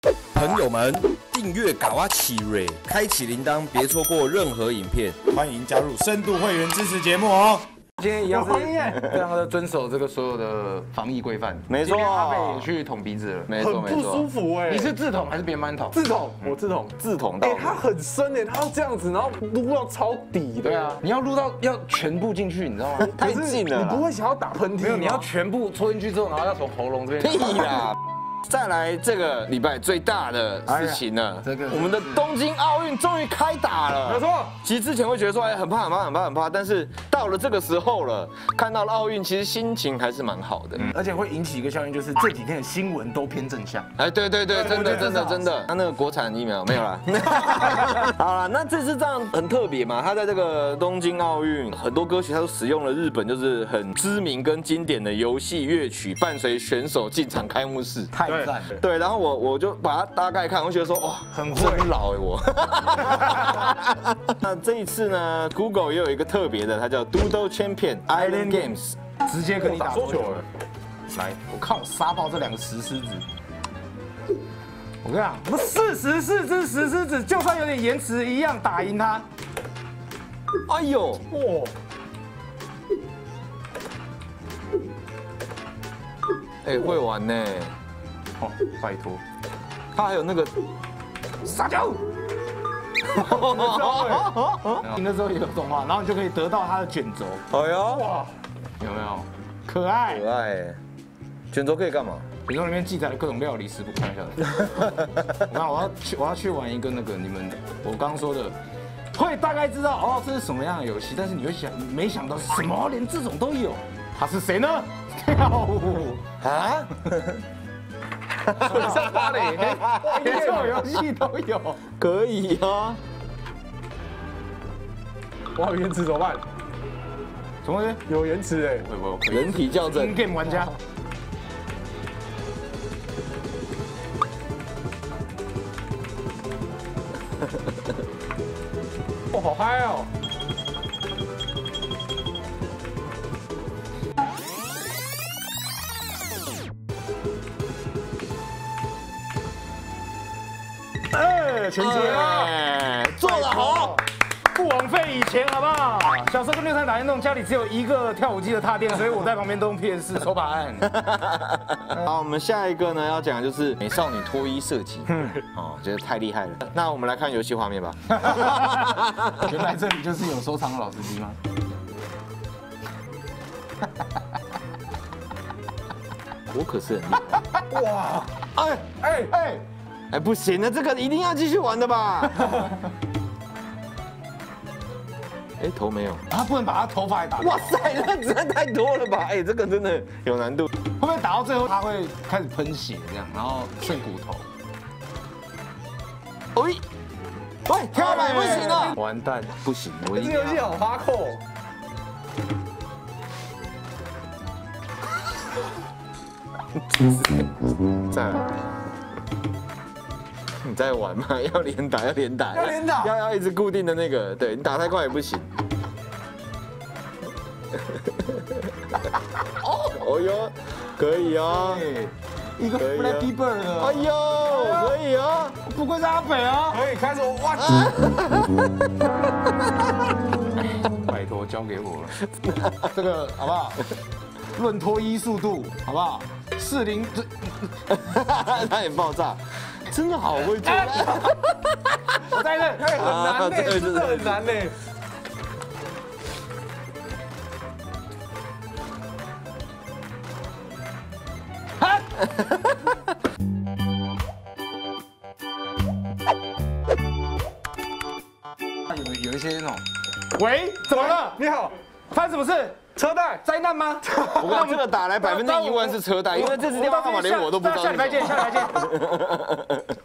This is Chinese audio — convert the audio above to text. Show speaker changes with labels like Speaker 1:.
Speaker 1: 朋友们，订阅嘎哇奇瑞，开启铃铛，别错过任何影片。
Speaker 2: 欢迎加入深度会员支持节目哦。
Speaker 3: 今天一样是非常的遵守这个所有的防疫规范。
Speaker 4: 没错，
Speaker 3: 今天阿贝也去捅鼻子了，
Speaker 4: 没错，
Speaker 2: 很不舒服哎。
Speaker 3: 你是自捅还是别人帮你捅？
Speaker 2: 自捅，我自捅，
Speaker 4: 自捅到。
Speaker 2: 它很深哎，它要这样子，然后撸到超底的。
Speaker 3: 对啊，你要撸到要全部进去，你知道吗？
Speaker 4: 太近了。
Speaker 2: 你不会想要打喷嚏？
Speaker 3: 没有，你要全部戳进去之后，然后要从喉咙这边。
Speaker 4: 屁啦！再来这个礼拜最大的事情呢，我们的东京奥运终于开打了。
Speaker 2: 没错，
Speaker 4: 其实之前会觉得说，哎，很怕，但是到了这个时候了，看到了奥运，其实心情还是蛮好的。
Speaker 3: 而且会引起一个效应，就是这几天的新闻都偏正向。
Speaker 4: 哎，对，真的。他那个国产疫苗没有啦。好了，那这次这样很特别嘛，他在这个东京奥运，很多歌曲他都使用了日本就是很知名跟经典的游戏乐曲，伴随选手进场开幕式。
Speaker 3: 太赞了。
Speaker 4: 对，然后我就把它大概看，我觉得说哇，
Speaker 3: 很会
Speaker 4: 真老哎我。那这一次呢 ，Google 也有一个特别的，它叫 Doodle Champion Island Games，
Speaker 3: 直接跟你打桌球了。
Speaker 2: 来，
Speaker 3: 我看我杀爆这两个石狮子。我跟你讲，不44只石狮子，就算有点延迟，一样打赢他。
Speaker 4: 哎呦，
Speaker 2: 哇！
Speaker 4: 哎，会玩呢。
Speaker 3: 哦，拜托，
Speaker 4: 他还有那个
Speaker 3: 撒娇。赢了之后也有动画，然后你就可以得到他的卷轴。
Speaker 4: 哎呦，
Speaker 2: 哇，
Speaker 3: 有没有？可爱。
Speaker 4: 可爱。卷轴可以干嘛？
Speaker 3: 卷轴里面记载了各种料理食谱，开玩笑的。我要去玩一个那个我刚刚说的，会大概知道哦这是什么样的游戏，但是你会没想到什么连这种都有。他是谁呢？跳舞啊？水上芭蕾，连这种游戏都有，
Speaker 4: 可以啊。
Speaker 2: 哇，有延迟怎么办？
Speaker 3: 什么？
Speaker 2: 有延迟哎，
Speaker 4: 人体校正
Speaker 3: ，in-game 玩家。
Speaker 2: 哇，好嗨哦！哎，全接了，
Speaker 4: 做得好，
Speaker 3: 不枉费以前，好不好？小时候跟六三打电动，家里只有一个跳舞机的踏垫，所以我在旁边都用 PS4手把按。
Speaker 4: 好，我们下一个呢要讲的就是美少女脱衣射击，哦，觉得太厉害了。那我们来看游戏画面吧。
Speaker 3: 原来这里就是有收藏的老司机吗？
Speaker 4: 我可是很厉害。
Speaker 2: 哇！
Speaker 4: 哎，不行了，这个一定要继续玩的吧？哎，头没有，
Speaker 3: 他不能把他头发也打掉。
Speaker 4: 哇塞，那实在太多了吧？哎，这个真的有难度。
Speaker 3: 会不会打到最后他会开始喷血这样，然后剩骨头？
Speaker 4: 喂，跳板不行了，
Speaker 3: 完蛋，
Speaker 4: 不行，我
Speaker 2: 这游戏好哈扣。
Speaker 4: 再来。你在玩吗？要连打，要一直固定的那个，对你打太快也不行。哦哟，可以哦，
Speaker 3: 一个 Flappy Bird 的，
Speaker 4: 哎呦，可以哦，
Speaker 3: 不愧是阿北哦，
Speaker 2: 可以开始哇！
Speaker 3: 拜托交给我了，这个好不好？论脱衣速度，好不好？40，
Speaker 4: 他也爆炸。真的好会做，
Speaker 3: 我在这，
Speaker 2: 很难呢，真的很难呢。
Speaker 3: 有一些那种，喂，怎么了？
Speaker 2: 你好，
Speaker 3: 发生什么事？
Speaker 2: 车贷
Speaker 3: 灾难吗？
Speaker 4: 我看这个打来100%是车贷，因为这支电话号码连我都不知道。
Speaker 3: 下礼拜见。